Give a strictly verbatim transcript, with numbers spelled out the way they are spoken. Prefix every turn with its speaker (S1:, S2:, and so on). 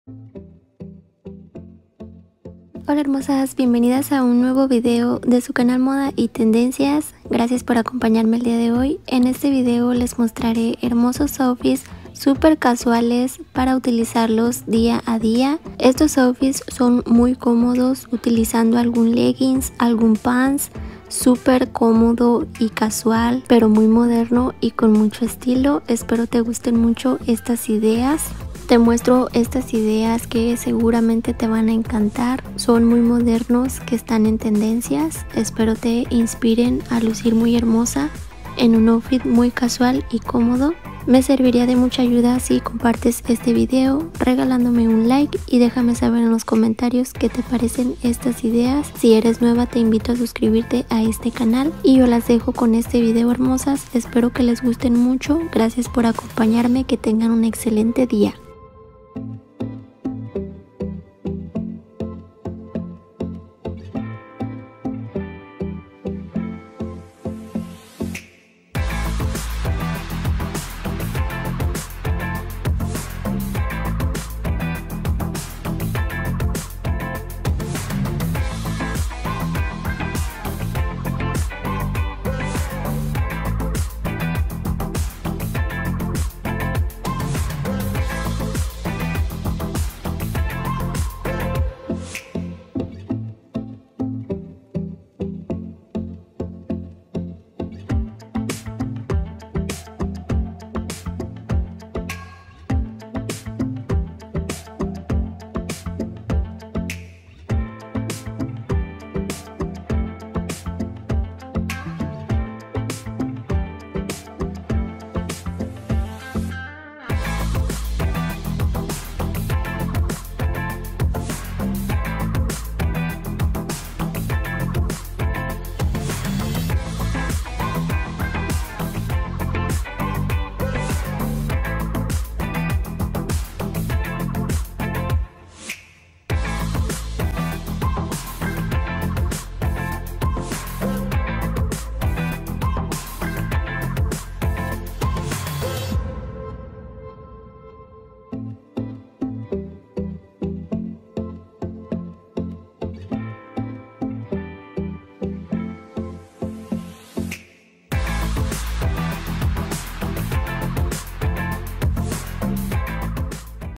S1: Hola hermosas, bienvenidas a un nuevo video de su canal Moda y Tendencias. Gracias por acompañarme el día de hoy. En este video les mostraré hermosos outfits súper casuales para utilizarlos día a día. Estos outfits son muy cómodos utilizando algún leggings, algún pants. Súper cómodo y casual, pero muy moderno y con mucho estilo. Espero te gusten mucho estas ideas. Te muestro estas ideas que seguramente te van a encantar. Son muy modernos, que están en tendencias. Espero te inspiren a lucir muy hermosa en un outfit muy casual y cómodo. Me serviría de mucha ayuda si compartes este video regalándome un like y déjame saber en los comentarios qué te parecen estas ideas. Si eres nueva te invito a suscribirte a este canal y yo las dejo con este video hermosas. Espero que les gusten mucho. Gracias por acompañarme, que tengan un excelente día.